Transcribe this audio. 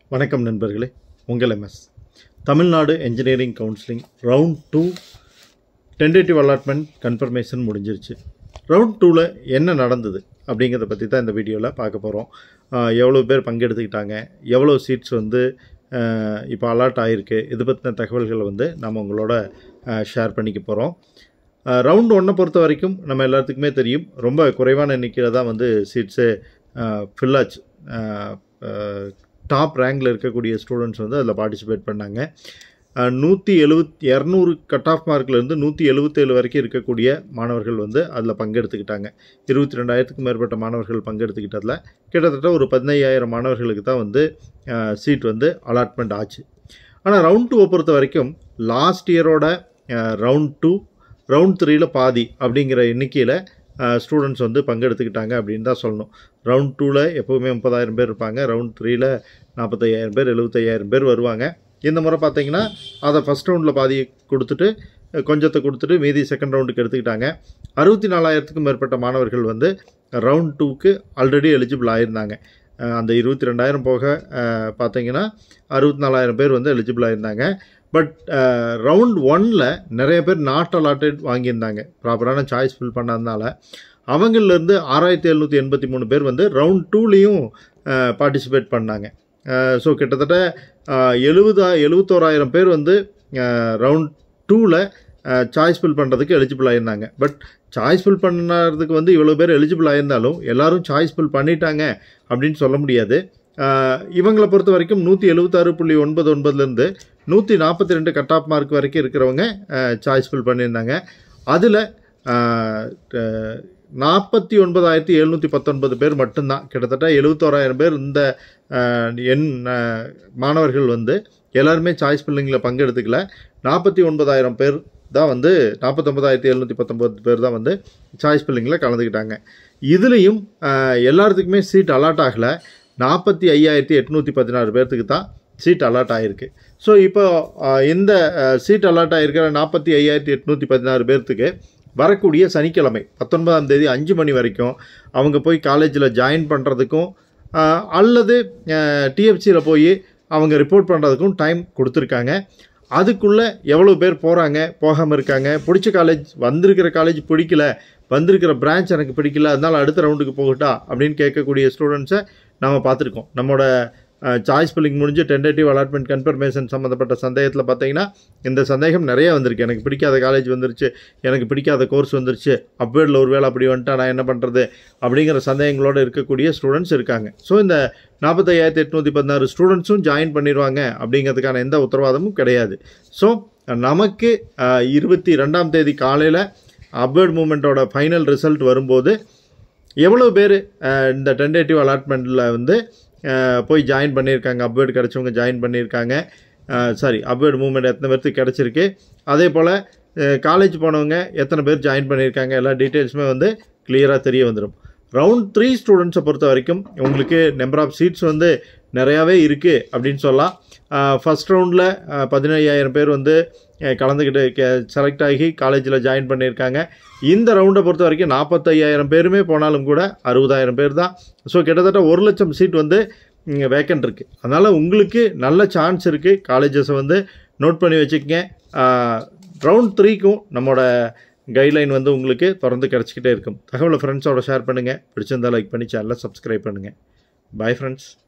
வணக்கம் நண்பர்களே, உங்கள் MS Tamil Nadu engineering counselling round 2 tentative allotment confirmation முடிஞ்சிருச்சு. ரவுண்ட் 2ல் என்ன நடந்தது அப்படிங்கிறத பற்றி தான் இந்த வீடியோவில் பார்க்க போகிறோம். எவ்வளோ பேர் பங்கெடுத்துக்கிட்டாங்க, எவ்வளோ சீட்ஸ் இப்போ அலாட் ஆகிருக்கு, இது பற்றின தகவல்களை நம்ம உங்களோட ஷேர் பண்ணிக்க போகிறோம். ரவுண்ட் 1 பொறுத்த வரைக்கும் நம்ம எல்லாத்துக்குமே தெரியும், ரொம்ப குறைவான எண்ணிக்கையில் தான் சீட்ஸு ஃபில் ஆச்சு. டாப் ரேங்கில் இருக்கக்கூடிய ஸ்டூடெண்ட்ஸ் அதில் பார்ட்டிசிபேட் பண்ணாங்க. 200 கட் ஆஃப் மார்க்லேருந்து 177 வரைக்கும் இருக்கக்கூடிய மாணவர்கள் அதில் பங்கெடுத்துக்கிட்டாங்க. 22,000க்கும் மேற்பட்ட மாணவர்கள் பங்கெடுத்துக்கிட்டதில் கிட்டத்தட்ட ஒரு 15,000 மாணவர்களுக்கு தான் சீட் அலாட்மெண்ட் ஆச்சு. ஆனால் ரவுண்ட் 2 பொறுத்த வரைக்கும் லாஸ்ட் இயரோட ரவுண்ட் 2 ரவுண்ட் 3ல் பாதி அப்படிங்கிற எண்ணிக்கையில் ஸ்டூடெண்ட்ஸ் பங்கெடுத்துக்கிட்டாங்க அப்படின்னு தான் சொல்லணும். ரவுண்ட் 2ல் எப்போவுமே 30,000 பேர் இருப்பாங்க, ரவுண்ட் 3ல் 45,000 பேர் 75,000 பேர் வருவாங்க. இந்த முறை பார்த்தீங்கன்னா அதை ஃபஸ்ட் ரவுண்டில் பாதி கொடுத்துட்டு கொஞ்சத்தை கொடுத்துட்டு மீதி செகண்ட் ரவுண்டுக்கு எடுத்துக்கிட்டாங்க. 64,000க்கும் மேற்பட்ட மாணவர்கள் ரவுண்ட் 2க்கு ஆல்ரெடி எலிஜிபிள் ஆகியிருந்தாங்க. அந்த 22,000 போக பார்த்தீங்கன்னா 64,000 பேர் எலிஜிபிள் ஆகியிருந்தாங்க. பட் ரவுண்ட் 1ல் நிறைய பேர் நாட் அலாட்டட் வாங்கியிருந்தாங்க, ப்ராப்பரான சாய்ஸ் ஃபில் பண்ணாதனால. அவங்களிலேருந்து 6,783 பேர் ரவுண்ட் 2லேயும் பார்ட்டிசிபேட் பண்ணாங்க. ஸோ கிட்டத்தட்ட 71,000 பேர் ரவுண்ட் 2ல் சாய்ஸ் ஃபில் பண்ணுறதுக்கு எலிஜிபிள் ஆகியிருந்தாங்க. பட் சாய்ஸ் ஃபில் பண்ணுறதுக்கு இவ்வளோ பேர் எலிஜிபிள் ஆகியிருந்தாலும் எல்லோரும் சாய்ஸ் ஃபில் பண்ணிட்டாங்க அப்படின்னு சொல்ல முடியாது. இவங்களை பொறுத்த வரைக்கும் 176.99லேருந்து 142 கட் ஆஃப் மார்க் வரைக்கும் இருக்கிறவங்க சாய்ஸ் ஃபில் பண்ணியிருந்தாங்க. அதில் 49,719 பேர் மட்டும்தான், கிட்டத்தட்ட 71,000 பேர் இந்த மாணவர்கள் எல்லாருமே சாய்ஸ் ஃபில்லிங்கில் பங்கெடுத்துக்கல. 49,000 பேர் தான் 49,719 பேர் தான் சாய்ஸ் ஃபில்லிங்கில் கலந்துக்கிட்டாங்க. இதுலேயும் எல்லாத்துக்குமே சீட் அலாட் ஆகலை. 45,816 பேர்த்துக்கு தான் சீட் அலாட் ஆகிருக்கு. ஸோ இப்போ இந்த சீட் அலாட் ஆகிருக்கிற 45,816 பேர்த்துக்கு வரக்கூடிய சனிக்கிழமை 19ஆம் தேதி 5 மணி வரைக்கும் அவங்க போய் காலேஜில் ஜாயின் பண்ணுறதுக்கும் அல்லது டிஎஃப்சியில் போய் அவங்க ரிப்போர்ட் பண்ணுறதுக்கும் டைம் கொடுத்துருக்காங்க. அதுக்குள்ளே எவ்வளோ பேர் போகிறாங்க, போகாமல் இருக்காங்க, பிடிச்ச காலேஜ், வந்திருக்கிற காலேஜ் பிடிக்கல, வந்திருக்கிற பிரான்ச் எனக்கு பிடிக்கல, அதனால் அடுத்த ரவுண்டுக்கு போகட்டா அப்படின்னு கேட்கக்கூடிய ஸ்டூடெண்ட்ஸை நம்ம பார்த்துருக்கோம். நம்மளோட சாய்ஸ் ஃபில்லிங் முடிஞ்சு டென்டேட்டிவ் அலாட்மெண்ட் கன்ஃபர்மேஷன் சம்மந்தப்பட்ட சந்தேகத்தில் பார்த்தீங்கன்னா இந்த சந்தேகம் நிறையா வந்திருக்கு. எனக்கு பிடிக்காத காலேஜ் வந்துருச்சு, எனக்கு பிடிக்காத கோர்ஸ் வந்துருச்சு, அப்வேர்டில் ஒரு வேளை அப்படி வந்துட்டா நான் என்ன பண்ணுறது அப்படிங்கிற சந்தேகங்களோடு இருக்கக்கூடிய ஸ்டூடெண்ட்ஸ் இருக்காங்க. ஸோ இந்த 45,816 ஸ்டூடெண்ட்ஸும் ஜாயின் பண்ணிடுவாங்க அப்படிங்கிறதுக்கான எந்த உத்தரவாதமும் கிடையாது. ஸோ நமக்கு 22ஆம் தேதி காலையில் அப்வேர்ட் மூமெண்ட்டோட ஃபைனல் ரிசல்ட் வரும்போது எவ்வளோ பேர் இந்த டென்டேட்டிவ் அலாட்மெண்ட்டில் போய் ஜாயின் பண்ணியிருக்காங்க, அப்வேர்டு கிடச்சவங்க ஜாயின் பண்ணியிருக்காங்க, அப்வேர்டு மூவ்மெண்ட் எத்தனை பேருக்கு கிடச்சிருக்கு, அதே போல் காலேஜ் போனவங்க எத்தனை பேர் ஜாயின் பண்ணியிருக்காங்க, எல்லா டீட்டெயில்ஸுமே கிளியராக தெரிய வந்துடும். ரவுண்ட் 3 ஸ்டூடெண்ட்ஸை பொறுத்த வரைக்கும் உங்களுக்கு நம்பர் ஆஃப் சீட்ஸ் நிறையாவே இருக்குது அப்படின்னு சொல்லலாம். ஃபஸ்ட் ரவுண்டில் 17,000 பேர் கலந்துக்கிட்டு செலக்ட் ஆகி காலேஜில் ஜாயின் பண்ணியிருக்காங்க. இந்த ரவுண்டை பொறுத்த வரைக்கும் 45,000 பேருமே போனாலும் கூட 60,000 பேர் தான். ஸோ கிட்டத்தட்ட 1,00,000 சீட் வேக்கண்ட் இருக்குது. அதனால் உங்களுக்கு நல்ல சான்ஸ் இருக்குது. காலேஜஸை நோட் பண்ணி வச்சுக்கங்க. ரவுண்ட் 3க்கும் நம்மளோட கைட்லைன் உங்களுக்கு தொடர்ந்து கிடச்சிக்கிட்டே இருக்கும். தகவலை ஃப்ரெண்ட்ஸோட ஷேர் பண்ணுங்கள். பிடிச்சிருந்தால் லைக் பண்ணி சேனலை சப்ஸ்கிரைப் பண்ணுங்கள். Bye friends.